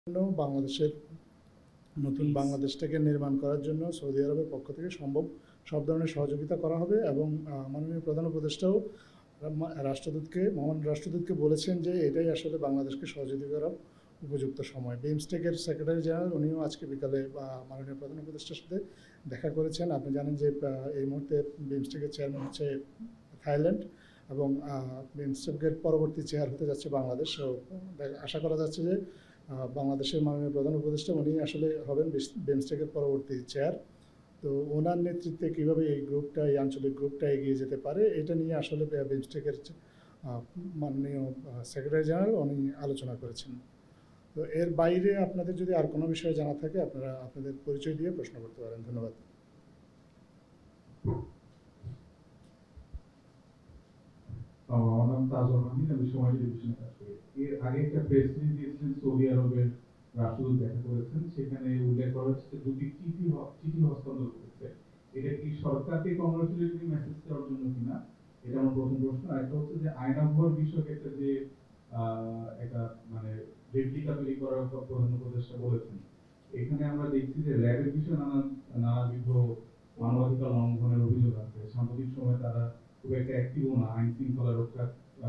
বাংলাদেশের নতুন বাংলাদেশটাকে নির্মাণ করার জন্য সৌদি আরবের পক্ষ থেকে সম্ভব সব ধরনের সহযোগিতা করা হবে এবং মাননীয় প্রধান উপদেষ্টাও মহান রাষ্ট্রদূতকে বলেছেন যে এটাই আসলে বাংলাদেশকে সহযোগিতা করার উপযুক্ত সময়। বিমস্টেকের সেক্রেটারি জেনারেল উনিও আজকে বিকালে মাননীয় প্রধান উপদেষ্টার সাথে দেখা করেছেন। আপনি জানেন যে এই মুহূর্তে বিমস্টেকের চেয়ারম্যান হচ্ছে থাইল্যান্ড এবং বিমস্টেকের পরবর্তী চেয়ার হতে যাচ্ছে বাংলাদেশ। আশা করা যাচ্ছে যে বাংলাদেশের মাননীয় প্রধান উপদেষ্টা উনি আসলে হবেন বিমস্টেকের পরবর্তী চেয়ার। তো ওনার নেতৃত্বে কীভাবে এই গ্রুপটা, এই আঞ্চলিক গ্রুপটা এগিয়ে যেতে পারে এটা নিয়ে আসলে বিমস্টেকের মাননীয় সেক্রেটারি জেনারেল উনি আলোচনা করেছেন। তো এর বাইরে আপনাদের যদি আর কোনো বিষয়ে জানা থাকে আপনারা আপনাদের পরিচয় দিয়ে প্রশ্ন করতে পারেন। ধন্যবাদ। আমার নাম তাজুল মাহিন, আমি সময় টেলিভিশনে কাজ করি। এর আগে একটা প্রেস রিলিজ দিয়েছিলেন, সৌদি আরবের রাষ্ট্রদূত দেখা করেছেন, সেখানে উল্লেখ করা হচ্ছে দুটি চিঠি হস্তান্তর করেছে। এটা কি সরকারকে কংগ্রেচুলেটরি মেসেজ দেওয়ার জন্য কিনা, এটা আমার প্রথম প্রশ্ন। আরেকটা হচ্ছে যে আয়নাঘর বিষয়ক একটা যে একটা মানে রেপ্লিকা তৈরি করার প্রধান উপদেষ্টা বলেছেন, এখানে আমরা দেখছি যে র্যাবের বিষয়ে নানাবিধ মানবাধিকার লঙ্ঘনের অভিযোগ আছে। সাম্প্রতিক সময় তারা খুব একটা অ্যাক্টিভও না আইন শৃঙ্খলা রক্ষা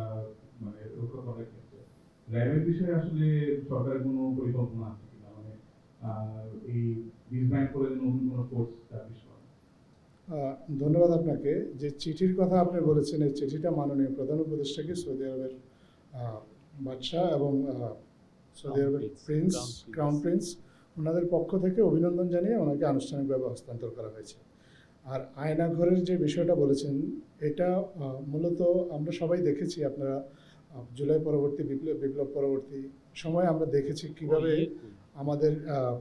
করার ক্ষেত্রে। র্যাবের বিষয়ে আসলে সরকারের কোনো পরিকল্পনা আছে কিনা, মানে এই ডিসব্যান্ড করে নতুন কোনো কোর্স স্টাবলিশ করা? ধন্যবাদ আপনাকে। যে চিঠির কথা আপনি বলেছেন, এই চিঠিটা মাননীয় প্রধান উপদেষ্টাকে সৌদি আরবের বাদশাহ এবং সৌদি আরবের ক্রাউন প্রিন্স ওনাদের পক্ষ থেকে অভিনন্দন জানিয়ে ওনাকে আনুষ্ঠানিকভাবে হস্তান্তর করা হয়েছে। আর আয়নাঘরের যে বিষয়টা বলেছেন, এটা মূলত আমরা সবাই দেখেছি, আপনারা জুলাই পরবর্তী বিপ্লব পরবর্তী সময়ে আমরা দেখেছি কিভাবে আমাদের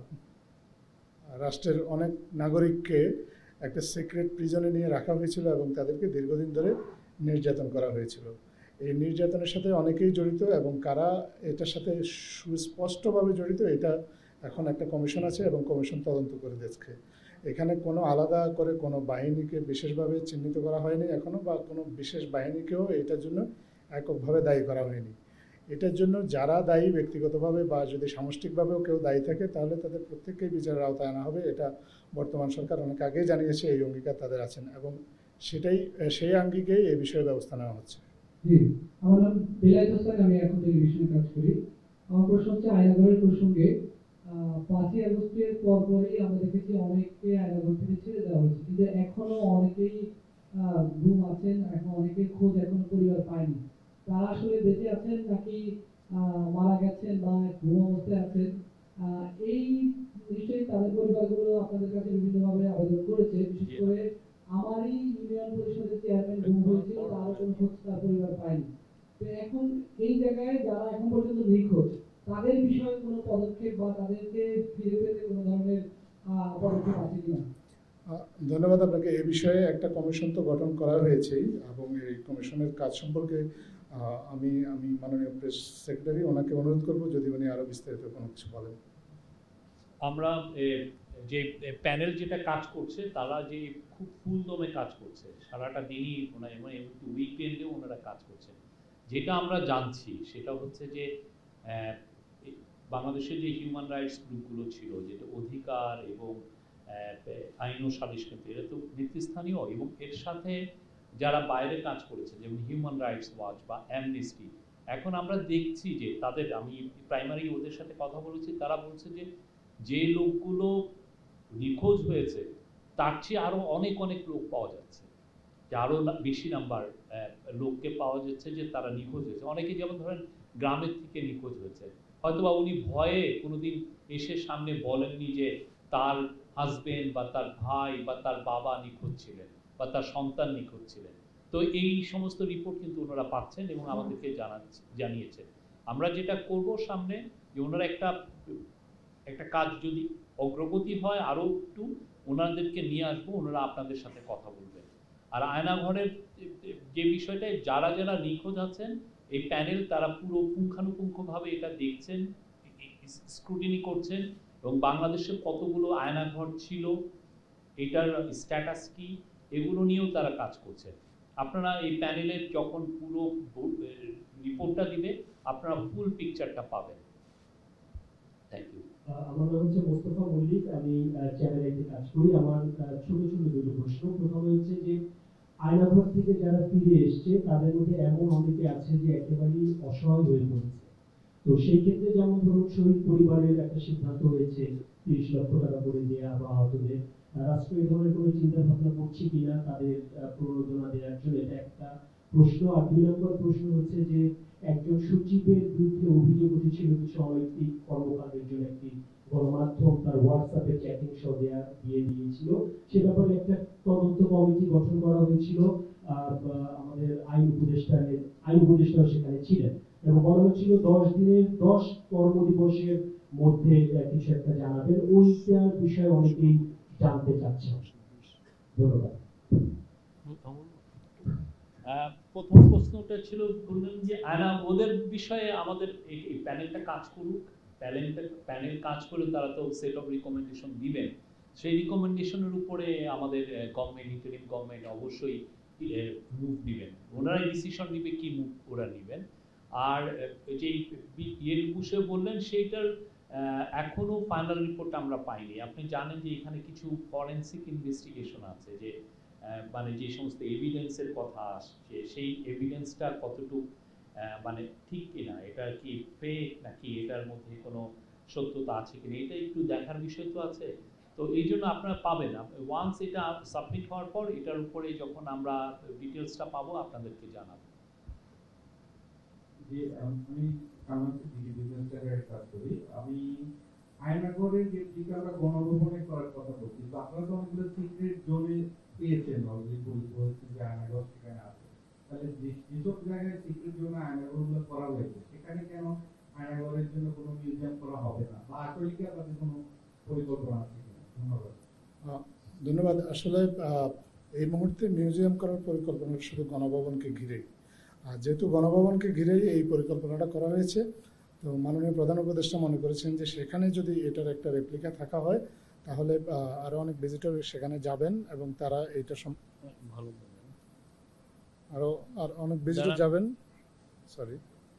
রাষ্ট্রের অনেক নাগরিককে একটা সিক্রেট প্রিজনে নিয়ে রাখা হয়েছিল এবং তাদেরকে দীর্ঘদিন ধরে নির্যাতন করা হয়েছিল। এই নির্যাতনের সাথে অনেকেই জড়িত এবং কারা এটার সাথে সুস্পষ্টভাবে জড়িত এটা এখন একটা কমিশন আছে এবং কমিশন তদন্ত করে দেখছে। এখানে কোনো আলাদা করে কোনো বাহিনীকে বিশেষভাবে চিহ্নিত করা হয়নি এখনও, বা কোনো বিশেষ বাহিনীকেও এটার জন্য এককভাবে দায়ী করা হয়নি। এটার জন্য যারা দায়ী ব্যক্তিগতভাবে বা যদি সামষ্টিকভাবেও কেউ দায়ী থাকে তাহলে তাদের প্রত্যেককেই বিচারের আওতায় আনা হবে। এটা বর্তমান সরকার অনেক আগেই জানিয়েছে, এই অঙ্গীকার তাদের আছেন এবং সেই আঙ্গিকেই এই বিষয়ে ব্যবস্থা নেওয়া হচ্ছে। জি, আমার নাম বিলাইত হোসেন, আমি এখন টেলিভিশনে কাজ করি। আমার প্রশ্ন হচ্ছে আয়নাঘরের প্রসঙ্গে। 5ই আগস্টের পরপরই আমরা দেখেছি অনেককে আয়নাঘর থেকে ছেড়ে দেওয়া হয়েছে, কিন্তু এখনো অনেকেই গুম আছেন, এখন অনেকের খোঁজ এখনো পরিবার পায়নি। তারা আসলে বেঁচে আছেন নাকি মারা গেছেন বা গুম অবস্থায় আছেন, এই নিশ্চয়ই তাদের পরিবারগুলো আপনাদের কাছে বিভিন্নভাবে আবেদন করেছে। বিশেষ করে আমারই ইউনিয়ন পরিষদের চেয়ারম্যান গুম হয়েছিল, তারও কোনো খোঁজ তার পরিবার পায়নি। তো এখন এই জায়গায় যারা এখন পর্যন্ত নিখোঁজ, তাদের বিষয়ে কোনো পদক্ষেপ বা তাদেরকে ফিরে পেতে কোনো ধরনের পদক্ষেপ আছে কিনা? ধন্যবাদ আপনাকে। এই বিষয়ে একটা কমিশন তো গঠন করা হয়েছেই এবং এই কমিশনের কাজ সম্পর্কে আমি মাননীয় প্রেস সেক্রেটারি ওনাকে অনুরোধ করব যদি উনি আরও বিস্তারিত কোনো কিছু বলেন। আমরা যে প্যানেল যেটা কাজ করছে তারা যে খুব ফুল দমে কাজ করছে, সারাটা দিনই ওনারা এবং এমনকি উইকেন্ডেও ওনারা কাজ করছেন। যেটা আমরা জানছি সেটা হচ্ছে যে বাংলাদেশের যে হিউম্যান রাইটস গ্রুপগুলো ছিল, যেটা অধিকার এবং আইন ও সালিশ কিন্তু এরা তো নেতৃস্থানীয়, এবং এর সাথে যারা বাইরে কাজ করেছে যেমন হিউম্যান রাইটস ওয়াচ বা অ্যামনেস্টি, এখন আমরা দেখছি যে তাদের, আমি প্রাইমারি ওদের সাথে কথা বলেছি, তারা বলছে যে লোকগুলো নিখোঁজ হয়েছে তার চেয়ে আরও অনেক লোক পাওয়া যাচ্ছে, যে আরও বেশি নাম্বার লোককে পাওয়া যাচ্ছে যে তারা নিখোঁজ হয়েছে। অনেকে যেমন ধরেন গ্রামের থেকে নিখোঁজ হয়েছে, হয়তোবা উনি ভয়ে কোনোদিন এসে সামনে বলেননি যে তার হাজবেন্ড বা তার ভাই বা তার বাবা নিখোঁজ ছিলেন বা তার সন্তান নিখোঁজ ছিলেন। তো এই সমস্ত রিপোর্ট কিন্তু ওনারা পাচ্ছেন এবং আমাদেরকে জানিয়েছেন। আমরা যেটা করব সামনে, যে ওনারা একটা কাজ যদি অগ্রগতি হয় আরও একটু ওনাদেরকে নিয়ে আসবো, ওনারা আপনাদের সাথে কথা বলবেন। আর আয়নাঘরের যে বিষয়টায় যারা নিখোঁজ আছেন, এই প্যানেল তারা পুরো পুঙ্খানুপুঙ্খভাবে এটা দেখছেন, স্ক্রুটিনি করছেন, এবং বাংলাদেশে কতগুলো আয়নাঘর ছিল, এটার স্ট্যাটাস কি, এগুলো নিয়েও তারা কাজ করছেন। আপনারা এই প্যানেলের যখন পুরো রিপোর্টটা দিবে আপনারা ফুল পিকচারটা পাবেন। Thank you. আমার নাম হচ্ছে মোস্তফা মল্লিক, আমি চ্যানেলে একটি কাজ করি। আমার ছোট ছোট দুটো প্রশ্ন। প্রথমে হচ্ছে যে আয়নাঘর থেকে যারা ফিরে এসছে তাদের মধ্যে এমন অনেকে আছে যে একেবারেই অসহায় হয়ে পড়েছে। তো সেই ক্ষেত্রে যেমন ধরুন শহীদ পরিবারের একটা সিদ্ধান্ত হয়েছে 30 লক্ষ টাকা করে দেওয়া বা আহতদের, রাষ্ট্র এই ধরনের কোনো চিন্তা ভাবনা করছে কিনা তাদের প্রণোদনা দেওয়ার জন্য, এটা একটা প্রশ্ন। আর 2 নম্বর প্রশ্ন হচ্ছে যে একজন সচিবের বিরুদ্ধে অভিযোগ উঠেছিল কিছু অনৈতিক কর্মকাণ্ডের জন্য, একটি গণমাধ্যম তার হোয়াটসঅ্যাপে চ্যাটিং সহ দিয়ে দিয়েছিল। সে ব্যাপারে একটা তদন্ত কমিটি গঠন করা হয়েছিল, আমাদের আইন উপদেষ্টাও সেখানে ছিলেন, এবং বলা হচ্ছিল 10 দিনের 10 কর্মদিবসের মধ্যে কিছু একটা জানাবেন। ওইটার বিষয়ে অনেকেই জানতে চাচ্ছেন। ধন্যবাদ। প্রথম প্রশ্নটা ছিল, বললেন যে ওদের বিষয়ে আমাদের এই প্যানেলটা কাজ করুক, প্যানেল কাজ করে তারা তো সেট অফ রিকমেন্ডেশন দিবেন, সেই রিকমেন্ডেশনের উপরে আমাদের ইন্টারিম গভর্নমেন্ট অবশ্যই মুভ দিবেন, ওনারাই ডিসিশন নিবে কি মুভ ওরা নেবেন। আর যে বিষয়ে বললেন সেইটার এখনো ফাইনাল রিপোর্ট আমরা পাইনি। আপনি জানেন যে এখানে কিছু ফরেনসিক ইনভেস্টিগেশন আছে, যে মানে যে সমস্ত এভিডেন্সের কথা আসছে সেই এভিডেন্সটা কতটুকু মানে ঠিক কিনা, এটা কি ফেক নাকি এটার মধ্যে কোনো সত্যতা আছে কিনা, এটা একটু দেখার বিষয় তো আছে। তো এই জন্য আপনারা পাবেন, ওয়ান্স এটা সাবমিট হওয়ার পর এটার উপরে যখন আমরা ডিটেলসটা পাবো আপনাদেরকে জানাবো। যে আমি বিজনেস টেলিভিশনে কাজ করি, আমি আয়নাঘরের যে আমরা গণভবনে করার কথা বলছি, তো আপনারা তো অনেকগুলো সিক্রেট জোনে পেয়েছেন অলরেডি, বলছি যে আয়নাঘর সেখানে আছে, তাহলে যেসব জায়গায় সিক্রেট জোনে আয়নাঘরগুলো করা হয়েছে সেখানে কেন আয়নাঘরের জন্য কোনো মিউজিয়াম করা হবে না, বা আসলে কি আপনাদের কোনো পরিকল্পনা আছে কিনা? ধন্যবাদ। ধন্যবাদ। আসলে এই মুহূর্তে মিউজিয়াম করার পরিকল্পনা শুধু গণভবনকে ঘিরে, আর যেহেতু গণভবনকে ঘিরেই এই পরিকল্পনাটা করা হয়েছে, তো মাননীয় প্রধান উপদেষ্টা মনে করেছেন যে সেখানে যদি এটার একটা রেপ্লিকা থাকা হয় তাহলে আরও অনেক ভিজিটর সেখানে যাবেন এবং তারা এইটা ভালো আরও আর অনেক ভিজিটর যাবেন। সরি,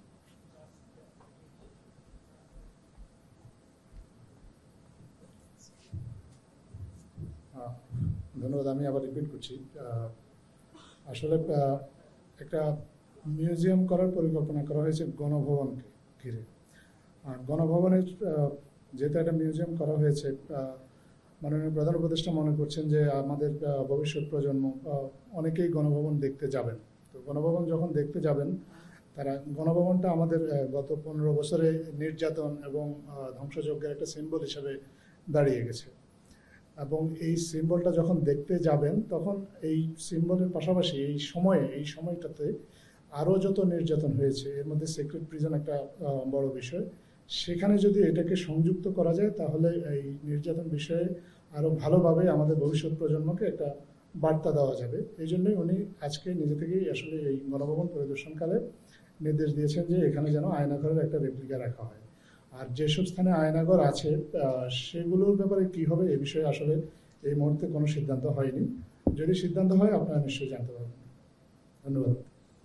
ধন্যবাদ। আমি আবার রিপিট করছি, আসলে একটা মিউজিয়াম করার পরিকল্পনা করা হয়েছে গণভবনকে ঘিরে। আর গণভবনের যেহেতু একটা মিউজিয়াম করা হয়েছে, মাননীয় প্রধান উপদেষ্টা মনে করছেন যে আমাদের ভবিষ্যৎ প্রজন্ম অনেকেই গণভবন দেখতে যাবেন। তো গণভবন যখন দেখতে যাবেন, তারা গণভবনটা আমাদের গত 15 বছরে নির্যাতন এবং ধ্বংসযজ্ঞের একটা সিম্বল হিসেবে দাঁড়িয়ে গেছে, এবং এই সিম্বলটা যখন দেখতে যাবেন তখন এই সিম্বলের পাশাপাশি এই সময়টাতে আরও যত নির্যাতন হয়েছে, এর মধ্যে সিক্রেট প্রিজন একটা বড় বিষয়, সেখানে যদি এটাকে সংযুক্ত করা যায় তাহলে এই নির্যাতন বিষয়ে আরও ভালোভাবে আমাদের ভবিষ্যৎ প্রজন্মকে একটা বার্তা দেওয়া যাবে। এই জন্যই উনি আজকে নিজে থেকেই আসলে এই গণভবন পরিদর্শনকালে নির্দেশ দিয়েছেন যে এখানে যেন আয়নাঘরের একটা রেপ্লিকা রাখা হয়। আর যেসব স্থানে আয়নাঘর আছে সেগুলোর ব্যাপারে কী হবে এ বিষয়ে আসলে এই মুহূর্তে কোনো সিদ্ধান্ত হয়নি। যদি সিদ্ধান্ত হয় আপনারা নিশ্চয়ই জানতে পারবেন। ধন্যবাদ।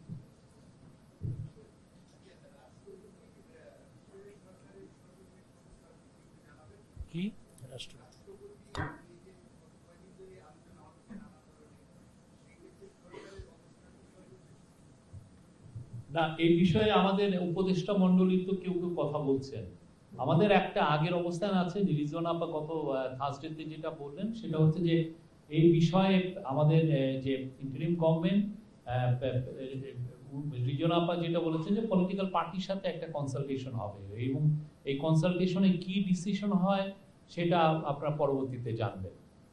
কি না, এই বিষয়ে আমাদের উপদেষ্টা মণ্ডলী তো কেউ কেউ কথা বলছেন। আমাদের একটা আগের অবস্থান আছে, রিজওয়ানা আপা গত থার্সডেতে যেটা বললেন সেটা হচ্ছে যে এই বিষয়ে আমাদের যে ইন্টারিম গভর্নমেন্ট, রিজওয়ানা আপা যেটা বলেছেন যে পলিটিক্যাল পার্টির সাথে একটা কনসালটেশন হবে, এবং এই কনসালটেশনে কি ডিসিশন হয় সেটা আপনারা পরবর্তীতে জানবেন।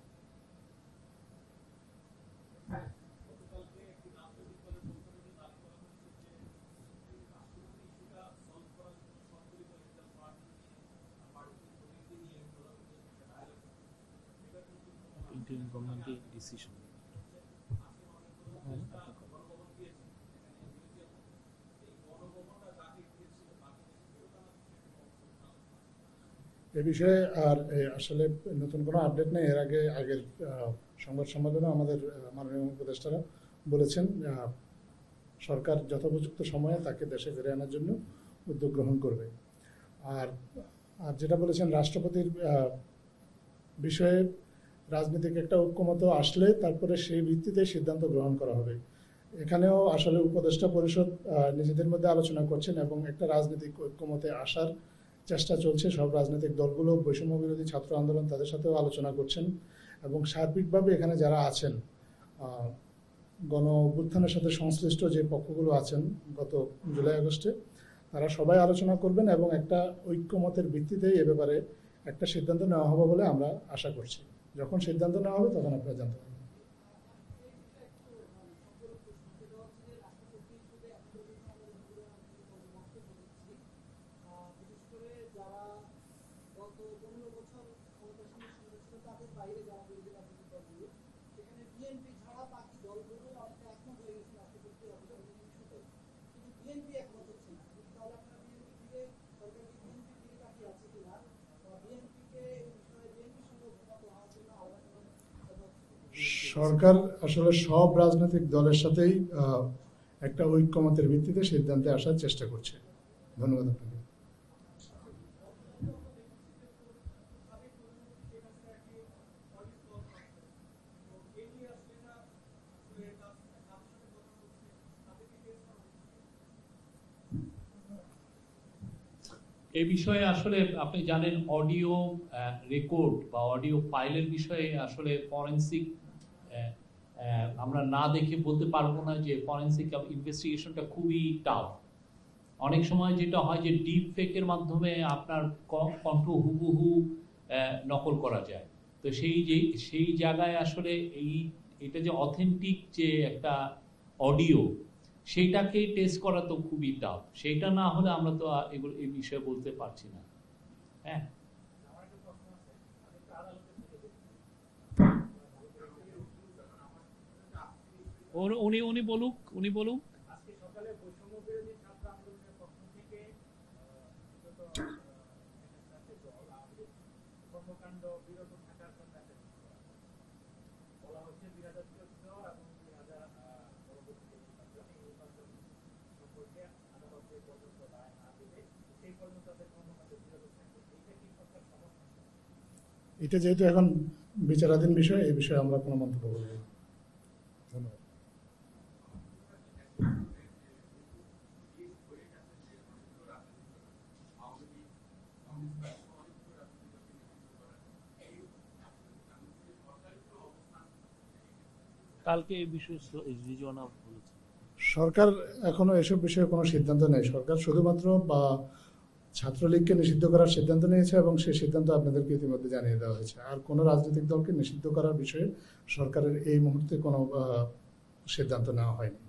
এ বিষয়ে আর আসলে নতুন কোনো আপডেট নেই। এর আগের সংবাদ সম্মেলনে আমাদের মাননীয় উপদেষ্টারা বলেছেন সরকার যথোপযুক্ত সময়ে তাকে দেশে ফিরে আনার জন্য উদ্যোগ গ্রহণ করবে। আর আর যেটা বলেছেন রাষ্ট্রপতির বিষয়ে রাজনৈতিক একটা ঐক্যমত আসলে তারপরে সেই ভিত্তিতে সিদ্ধান্ত গ্রহণ করা হবে। এখানেও আসলে উপদেষ্টা পরিষদ নিজেদের মধ্যে আলোচনা করছেন এবং একটা রাজনৈতিক ঐক্যমতে আসার চেষ্টা চলছে। সব রাজনৈতিক দলগুলো, বৈষম্য বিরোধী ছাত্র আন্দোলন, তাদের সাথেও আলোচনা করছেন এবং সার্বিকভাবে এখানে যারা আছেন গণ অভ্যুত্থানের সাথে সংশ্লিষ্ট যে পক্ষগুলো আছেন গত জুলাই আগস্টে, তারা সবাই আলোচনা করবেন এবং একটা ঐক্যমতের ভিত্তিতেই এ ব্যাপারে একটা সিদ্ধান্ত নেওয়া হবে বলে আমরা আশা করছি। যখন সিদ্ধান্ত নেওয়া হবে তখন আপনারা জানতে পারবেন। সরকার আসলে সব রাজনৈতিক দলের সাথেই একটা ঐক্যমতের ভিত্তিতে সিদ্ধান্তে আসার চেষ্টা করছে। ধন্যবাদ আপনাকে। এই বিষয়ে আসলে আপনি জানেন অডিও রেকর্ড বা অডিও ফাইলের বিষয়ে আসলে ফরেনসিক আমরা না দেখে বলতে পারবো না যে ফরেনসিক ইনভেস্টিগেশনটা খুবই টাফ। অনেক সময় যেটা হয় যে ডিপ ফেকের মাধ্যমে আপনার কণ্ঠ হুবহু নকল করা যায়। তো সেই জায়গায় আসলে এটা যে অথেন্টিক যে একটা অডিও, সেইটাকে টেস্ট করা তো খুবই টাফ। সেইটা না হলে আমরা তো এগুলো এই বিষয়ে বলতে পারছি না। হ্যাঁ, উনি বলুক। এটা যেহেতু এখন বিচারাধীন বিষয়, এই বিষয়ে আমরা কোনো মন্তব্য করব না। ধন্যবাদ। কালকে এই বিষয়ে রিজওয়ানা বলেছে সরকার এখনো এসব বিষয়ে কোনো সিদ্ধান্ত নেই। সরকার শুধুমাত্র ছাত্রলীগকে নিষিদ্ধ করার সিদ্ধান্ত নিয়েছে এবং সেই সিদ্ধান্ত আপনাদেরকে ইতিমধ্যে জানিয়ে দেওয়া হয়েছে। আর কোনো রাজনৈতিক দলকে নিষিদ্ধ করার বিষয়ে সরকারের এই মুহূর্তে কোনো সিদ্ধান্ত নেওয়া হয়নি।